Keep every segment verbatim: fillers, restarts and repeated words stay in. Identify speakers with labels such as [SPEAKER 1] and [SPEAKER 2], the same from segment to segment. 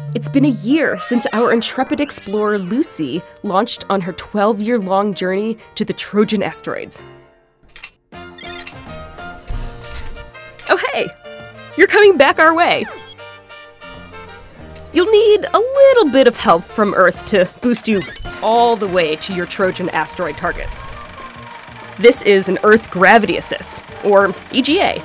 [SPEAKER 1] It's been a year since our intrepid explorer Lucy launched on her twelve-year-long journey to the Trojan asteroids. Oh hey! You're coming back our way! You'll need a little bit of help from Earth to boost you all the way to your Trojan asteroid targets. This is an Earth Gravity Assist, or E G A.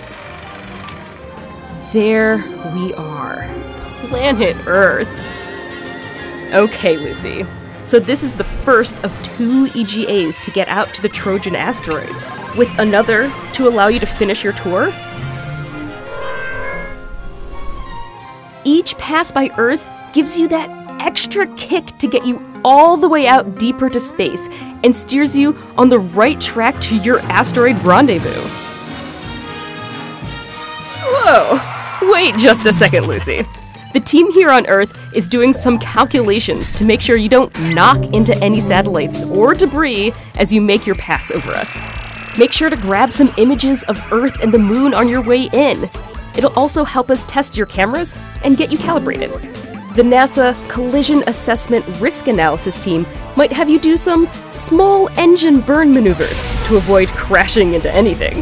[SPEAKER 1] There we are. Planet Earth. Okay, Lucy. So this is the first of two E G As to get out to the Trojan asteroids, with another to allow you to finish your tour. Each pass by Earth gives you that extra kick to get you all the way out deeper to space and steers you on the right track to your asteroid rendezvous. Whoa! Wait just a second, Lucy. The team here on Earth is doing some calculations to make sure you don't knock into any satellites or debris as you make your pass over us. Make sure to grab some images of Earth and the Moon on your way in. It'll also help us test your cameras and get you calibrated. The NASA Collision Assessment Risk Analysis team might have you do some small engine burn maneuvers to avoid crashing into anything.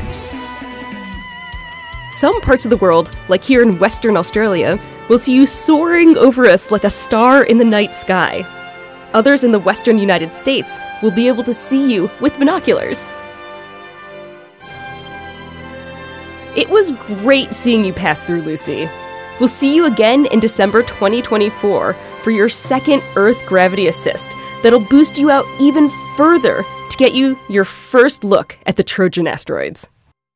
[SPEAKER 1] Some parts of the world, like here in Western Australia, will see you soaring over us like a star in the night sky. Others in the Western United States will be able to see you with binoculars. It was great seeing you pass through, Lucy. We'll see you again in December twenty twenty-four for your second Earth Gravity Assist that'll boost you out even further to get you your first look at the Trojan asteroids.